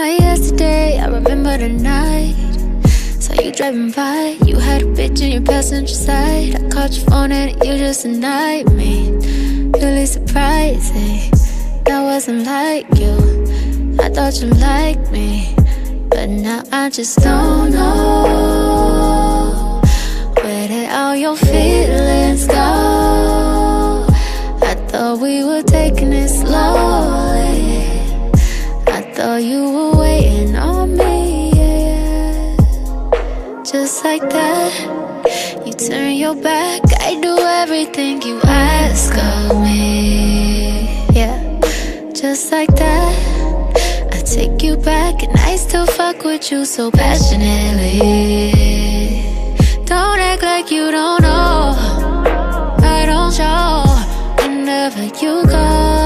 Like yesterday, I remember the night. Saw you driving by, you had a bitch in your passenger side. I called your phone and you just denied me. Really surprising, that wasn't like you. I thought you liked me, but now I just don't know. Where did all your feelings go? I thought we were taking it slowly. I thought you were waiting on me, yeah. Just like that, you turn your back. I do everything you ask of me, yeah. Just like that, I take you back and I still fuck with you so passionately. Don't act like you don't know, I don't show whenever you go.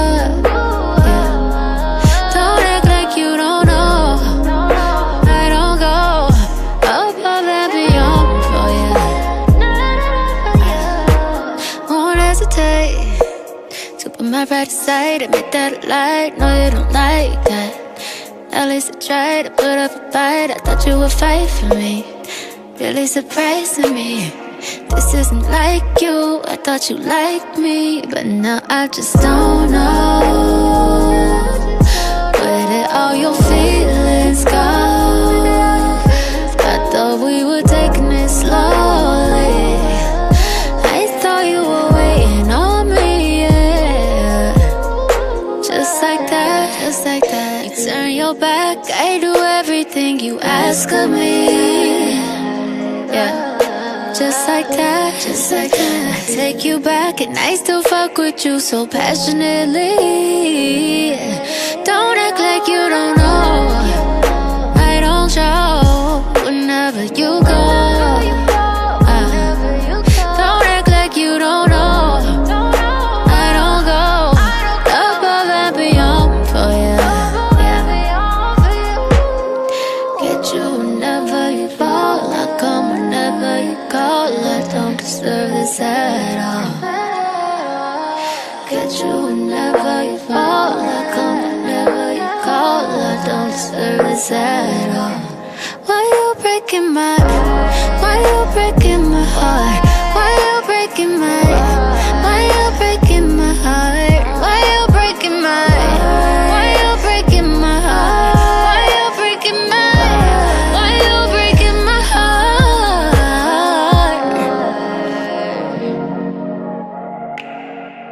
To put my right aside, admit that I lied. No, you don't like that. At least I tried to put up a fight. I thought you would fight for me. Really surprising me. This isn't like you. I thought you liked me, but now I just don't know. Where did all your feelings go? I thought we were taking it slowly. I thought you were waiting on me, yeah. Just like that, just like that. You turn your back, I do everything you ask of me, yeah. Just like that, just like that. I take you back and I still fuck with you so passionately. Don't act like you don't know, I don't show whenever you go. Don't act like you don't know, I don't go above and beyond for you, yeah. Get you whenever you fall, I come whenever you call. I don't deserve this at all. Get you whenever you fall, I come whenever you call. I don't deserve this at all. Why you breaking my, why you breaking my heart? Why you breaking my, why you breaking my heart? Why you breaking my, why you breaking my heart? Why you breaking my, why you breaking my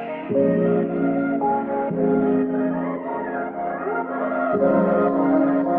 heart?